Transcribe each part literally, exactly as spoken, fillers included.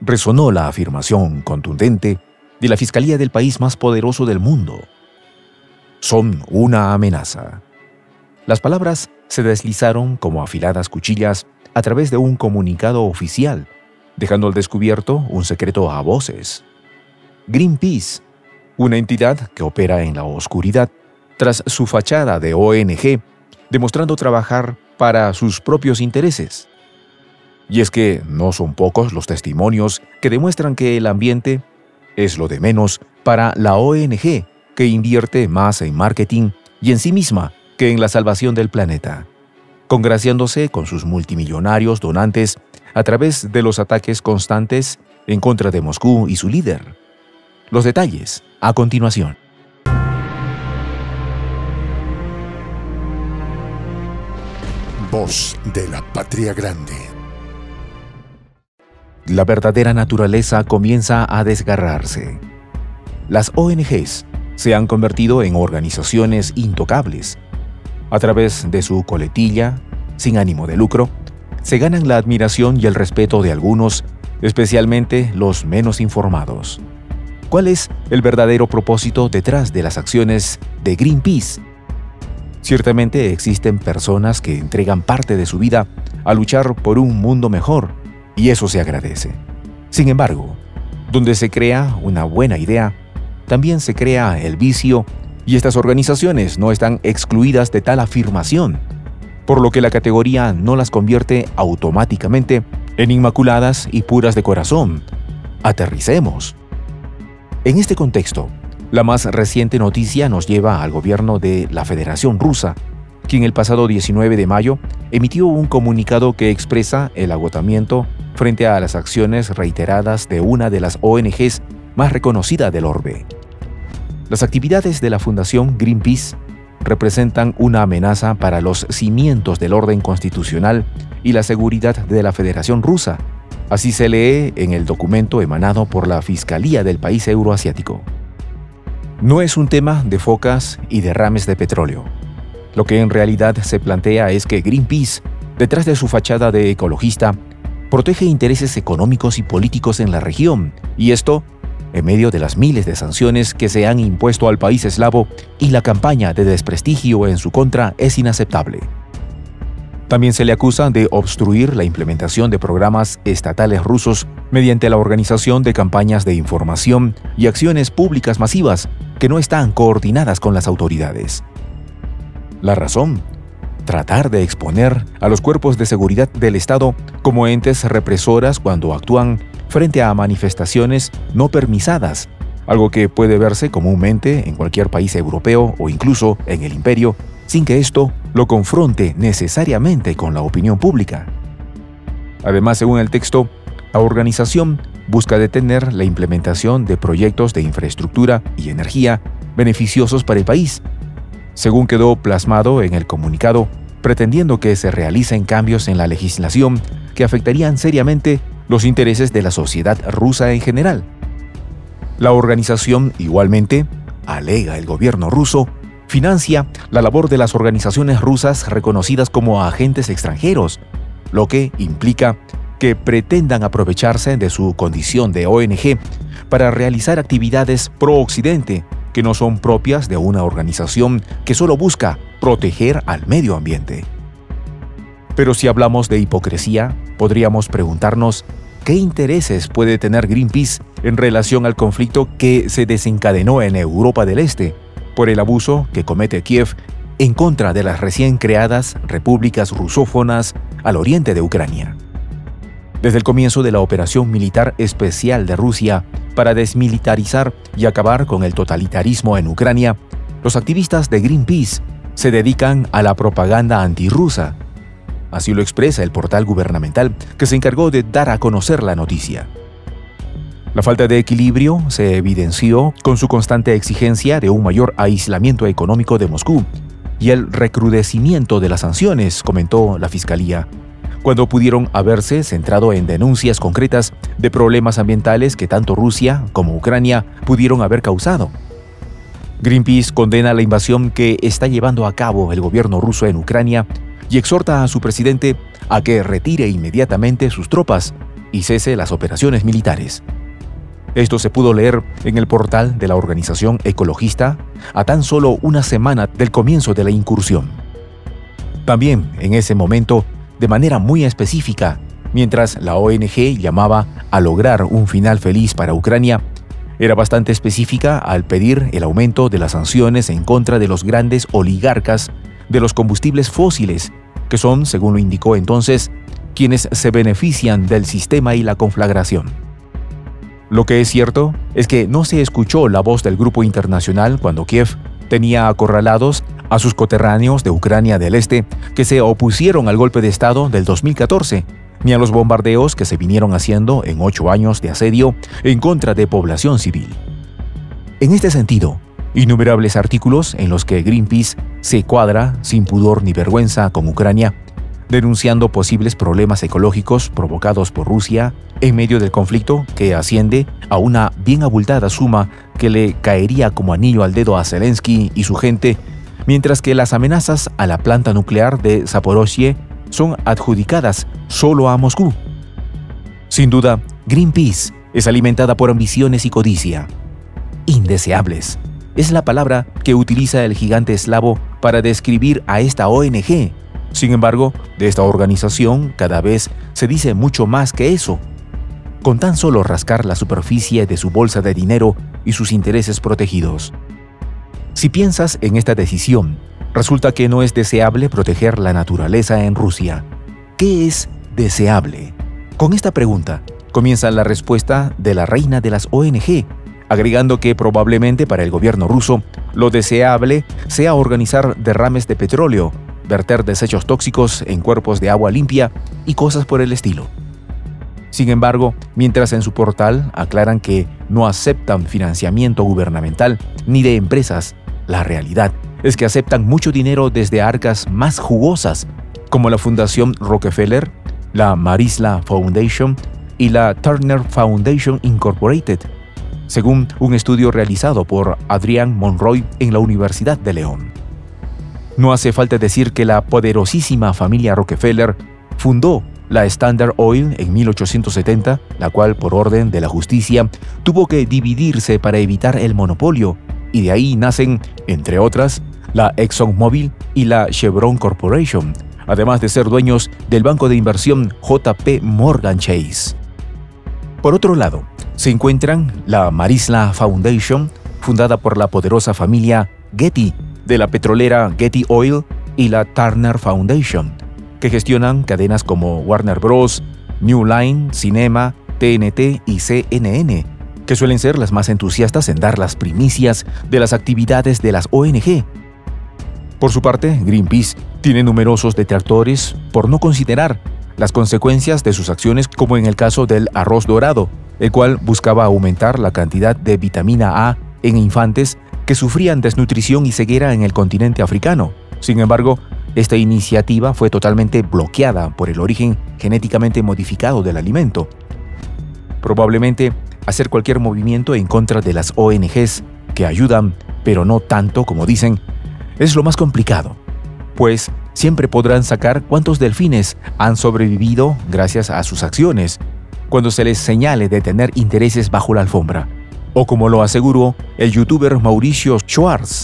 resonó la afirmación contundente de la Fiscalía del país más poderoso del mundo. Son una amenaza. Las palabras se deslizaron como afiladas cuchillas a través de un comunicado oficial, dejando al descubierto un secreto a voces. Greenpeace, una entidad que opera en la oscuridad, tras su fachada de O N G, demostrando trabajar para sus propios intereses. Y es que no son pocos los testimonios que demuestran que el ambiente es lo de menos para la O N G, que invierte más en marketing y en sí misma que en la salvación del planeta, congraciándose con sus multimillonarios donantes a través de los ataques constantes en contra de Moscú y su líder. Los detalles a continuación. Voz de la Patria Grande. La verdadera naturaleza comienza a desgarrarse. Las O N Ges se han convertido en organizaciones intocables. A través de su coletilla, sin ánimo de lucro, se ganan la admiración y el respeto de algunos, especialmente los menos informados. ¿Cuál es el verdadero propósito detrás de las acciones de Greenpeace? Ciertamente existen personas que entregan parte de su vida a luchar por un mundo mejor, y eso se agradece. Sin embargo, donde se crea una buena idea, también se crea el vicio, y estas organizaciones no están excluidas de tal afirmación, por lo que la categoría no las convierte automáticamente en inmaculadas y puras de corazón. Aterricemos. En este contexto, la más reciente noticia nos lleva al gobierno de la Federación Rusa, quien el pasado diecinueve de mayo emitió un comunicado que expresa el agotamiento frente a las acciones reiteradas de una de las O N Ges más reconocidas del orbe. Las actividades de la Fundación Greenpeace representan una amenaza para los cimientos del orden constitucional y la seguridad de la Federación Rusa. Así se lee en el documento emanado por la Fiscalía del país euroasiático. No es un tema de focas y derrames de petróleo. Lo que en realidad se plantea es que Greenpeace, detrás de su fachada de ecologista, protege intereses económicos y políticos en la región, y esto en medio de las miles de sanciones que se han impuesto al país eslavo, y la campaña de desprestigio en su contra es inaceptable. También se le acusa de obstruir la implementación de programas estatales rusos mediante la organización de campañas de información y acciones públicas masivas que no están coordinadas con las autoridades. La razón: tratar de exponer a los cuerpos de seguridad del Estado como entes represoras cuando actúan frente a manifestaciones no permisadas, algo que puede verse comúnmente en cualquier país europeo o incluso en el imperio, sin que esto lo confronte necesariamente con la opinión pública. Además, según el texto, la organización busca detener la implementación de proyectos de infraestructura y energía beneficiosos para el país, según quedó plasmado en el comunicado, pretendiendo que se realicen cambios en la legislación que afectarían seriamente los intereses de la sociedad rusa en general. La organización, igualmente, alega el gobierno ruso, financia la labor de las organizaciones rusas reconocidas como agentes extranjeros, lo que implica que pretendan aprovecharse de su condición de O N G para realizar actividades pro-occidente que no son propias de una organización que solo busca proteger al medio ambiente. Pero si hablamos de hipocresía, podríamos preguntarnos ¿qué intereses puede tener Greenpeace en relación al conflicto que se desencadenó en Europa del Este por el abuso que comete Kiev en contra de las recién creadas repúblicas rusófonas al oriente de Ucrania? Desde el comienzo de la operación militar especial de Rusia para desmilitarizar y acabar con el totalitarismo en Ucrania, los activistas de Greenpeace se dedican a la propaganda antirrusa. Así lo expresa el portal gubernamental que se encargó de dar a conocer la noticia. La falta de equilibrio se evidenció con su constante exigencia de un mayor aislamiento económico de Moscú y el recrudecimiento de las sanciones, comentó la Fiscalía, cuando pudieron haberse centrado en denuncias concretas de problemas ambientales que tanto Rusia como Ucrania pudieron haber causado. Greenpeace condena la invasión que está llevando a cabo el gobierno ruso en Ucrania y exhorta a su presidente a que retire inmediatamente sus tropas, y cese las operaciones militares. Esto se pudo leer en el portal de la organización ecologista a tan solo una semana del comienzo de la incursión. También, en ese momento, de manera muy específica, mientras la O N G llamaba a lograr un final feliz para Ucrania, era bastante específica al pedir el aumento de las sanciones en contra de los grandes oligarcas de los combustibles fósiles, que son, según lo indicó entonces, quienes se benefician del sistema y la conflagración. Lo que es cierto es que no se escuchó la voz del grupo internacional cuando Kiev tenía acorralados a sus coterráneos de Ucrania del Este que se opusieron al golpe de Estado del dos mil catorce, ni a los bombardeos que se vinieron haciendo en ocho años de asedio en contra de población civil. En este sentido, innumerables artículos en los que Greenpeace se cuadra sin pudor ni vergüenza con Ucrania, denunciando posibles problemas ecológicos provocados por Rusia en medio del conflicto que asciende a una bien abultada suma que le caería como anillo al dedo a Zelensky y su gente, mientras que las amenazas a la planta nuclear de Zaporozhye son adjudicadas solo a Moscú. Sin duda, Greenpeace es alimentada por ambiciones y codicia. Indeseables es la palabra que utiliza el gigante eslavo para describir a esta O N G. Sin embargo, de esta organización cada vez se dice mucho más que eso. Con tan solo rascar la superficie de su bolsa de dinero y sus intereses protegidos. Si piensas en esta decisión, resulta que no es deseable proteger la naturaleza en Rusia. ¿Qué es deseable? Con esta pregunta comienza la respuesta de la reina de las O N G, agregando que probablemente para el gobierno ruso lo deseable sea organizar derrames de petróleo, verter desechos tóxicos en cuerpos de agua limpia y cosas por el estilo. Sin embargo, mientras en su portal aclaran que no aceptan financiamiento gubernamental ni de empresas, la realidad es que aceptan mucho dinero desde arcas más jugosas, como la Fundación Rockefeller, la Marisla Foundation y la Turner Foundation Incorporated, según un estudio realizado por Adrian Monroy en la Universidad de León. No hace falta decir que la poderosísima familia Rockefeller fundó la Standard Oil en mil ochocientos setenta, la cual, por orden de la justicia, tuvo que dividirse para evitar el monopolio, y de ahí nacen, entre otras, la ExxonMobil y la Chevron Corporation, además de ser dueños del banco de inversión J P Morgan Chase. Por otro lado, se encuentran la Marisla Foundation, fundada por la poderosa familia Getty, de la petrolera Getty Oil, y la Turner Foundation, que gestionan cadenas como Warner Bros., New Line, Cinema, T N T y C N N, que suelen ser las más entusiastas en dar las primicias de las actividades de las O N G. Por su parte, Greenpeace tiene numerosos detractores por no considerar las consecuencias de sus acciones, como en el caso del arroz dorado, el cual buscaba aumentar la cantidad de vitamina A en infantes que sufrían desnutrición y ceguera en el continente africano. Sin embargo, esta iniciativa fue totalmente bloqueada por el origen genéticamente modificado del alimento. Probablemente, hacer cualquier movimiento en contra de las O N Ges que ayudan, pero no tanto como dicen, es lo más complicado, pues siempre podrán sacar cuántos delfines han sobrevivido gracias a sus acciones, cuando se les señale de tener intereses bajo la alfombra, o como lo aseguró el youtuber Mauricio Schwartz.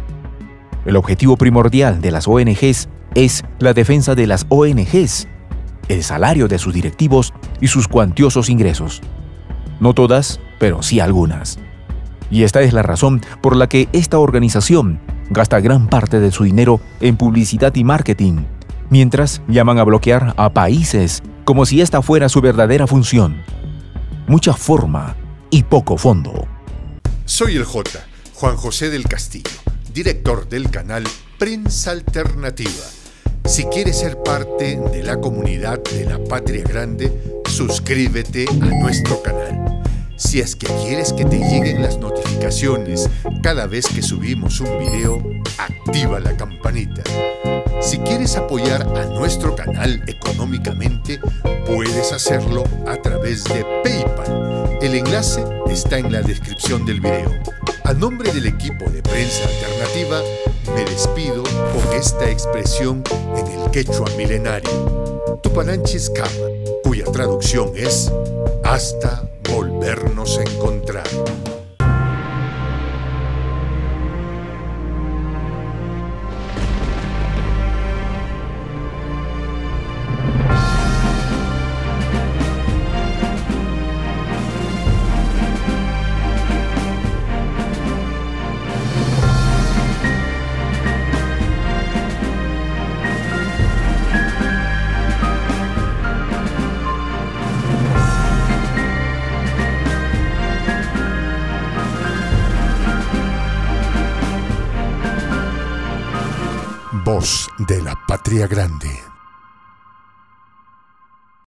El objetivo primordial de las O N Ges es la defensa de las O N Ges, el salario de sus directivos y sus cuantiosos ingresos. No todas, pero sí algunas. Y esta es la razón por la que esta organización gasta gran parte de su dinero en publicidad y marketing, mientras llaman a bloquear a países como si esta fuera su verdadera función. Mucha forma y poco fondo. Soy el J, Juan José del Castillo, director del canal Prensa Alternativa. Si quieres ser parte de la comunidad de la Patria Grande, suscríbete a nuestro canal. Si es que quieres que te lleguen las notificaciones cada vez que subimos un video, activa la campanita. Si quieres apoyar a nuestro canal económicamente, puedes hacerlo a través de PayPal. El enlace está en la descripción del video. A nombre del equipo de Prensa Alternativa, me despido con esta expresión en el quechua milenario. Tupananchis Kama, cuya traducción es hasta volvernos a encontrar. Voz de la Patria Grande.